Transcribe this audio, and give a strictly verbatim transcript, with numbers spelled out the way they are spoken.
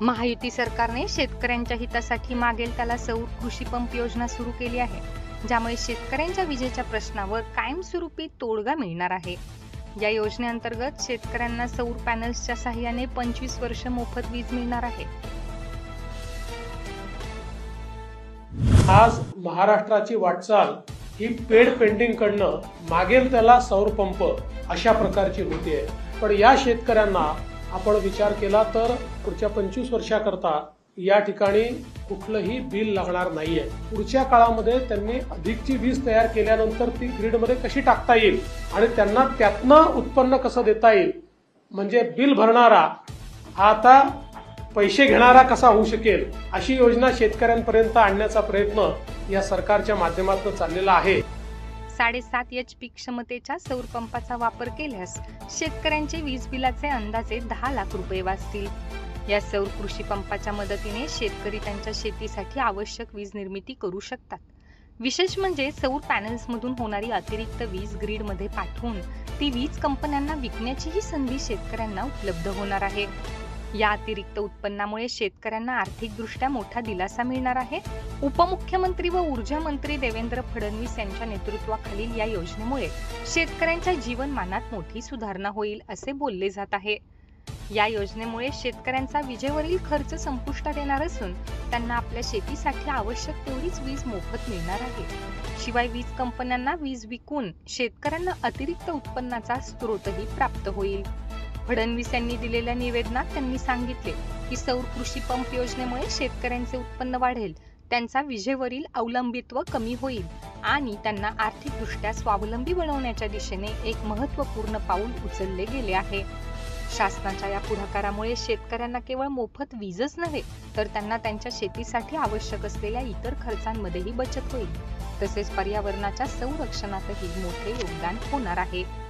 महायुती सरकारने शेतकऱ्यांच्या हितासाठी मागेल त्याला सौर कृषी पंप योजना सुरू केली आहे, ज्यामुळे शेतकऱ्यांच्या विजेच्या प्रश्नावर कायमस्वरूपी तोडगा मिळणार आहे। या योजनेअंतर्गत शेतकऱ्यांना सौर पॅनल्सच्या सहाय्याने पंचवीस वर्ष मोफत वीज मिळणार आहे। आज महाराष्ट्राची वाटचाल ही पेड पेंटिंग कडनं मागेल त्याला सौर पंप अशा प्रकारची होते। पण या शेतकऱ्यांना आपण विचार केला तर पुढच्या पंचवीस वर्षाकरता या ठिकाणी कुठलंही बिल लागणार नाहीये। पुढच्या काळामध्ये त्यांनी अधिकची वीज तयार केल्यानंतर ती ग्रिड मध्ये कशी टाकता येईल आणि त्यांना त्यातनं उत्पन्न कसं देता येईल, म्हणजे बिल भरणारा आता पैसे घेणारा कसा होऊ शकेल, अशी योजना शेतकऱ्यांपर्यंत आणण्याचा प्रयत्न या सरकारच्या माध्यमातून चाललेला आहे। साडेसात एच पी क्षमतेच्या सौर पंपाचा वापर केल्यास शेतकऱ्यांचे वीज बिलाचे अंदाजे दहा लाख रुपये वाचतील। या सौर कृषी पंपाच्या मदतीने शेतकरी त्यांच्या शेतीसाठी आवश्यक वीज निर्मिती करू शकतात। विशेष म्हणजे सौर पॅनल्स मधून होणारी अतिरिक्त वीज ग्रिड मध्ये पाठवून ती वीज कंपन्यांना विकण्याचीही संधी शेतकऱ्यांना उपलब्ध होणार आहे। या अतिरिक्त उत्पन्नामुळे शेतकऱ्यांना आर्थिकदृष्ट्या मोठा दिलासा मिळणार आहे। उपमुख्यमंत्री व ऊर्जा मंत्री देवेंद्र फडणवीस यांच्या नेतृत्वाखालील या योजनेमुळे शेतकऱ्यांच्या जीवनमानात मोठी सुधारणा होईल असे बोलले जात आहे। या योजनेमुळे शेतकऱ्यांचा विजेवरील खर्च संपुष्टात येणार असून त्यांना आपल्या शेतीसाठी आवश्यक तेवढीच वीज मोफत मिळणार आहे। शिवाय वीज कंपन्यांना वीज विकून शेतकऱ्यांना अतिरिक्त उत्पन्नाचा स्रोतही प्राप्त होईल। फडणवीस यांनी दिलेल्या निवेदनात त्यांनी सांगितले की सौर कृषी पंप योजनेमुळे शेतकऱ्यांचे उत्पन्न वाढेल, त्यांचा विजेवरील अवलंबित्व कमी होईल आणि त्यांना आर्थिकदृष्ट्या स्वावलंबी बनवण्याच्या दिशेने एक महत्त्वपूर्ण पाऊल उचलले गेले आहे। शासनाच्या या पुढाकारामुळे शेतकऱ्यांना केवळ मोफत वीजच नव्हे तर त्यांना त्यांच्या शेतीसाठी आवश्यक असलेल्या इतर खर्चांमध्येही बचत होईल, तसेच पर्यावरणाच्या संरक्षणातही मोठे योगदान होणार आहे।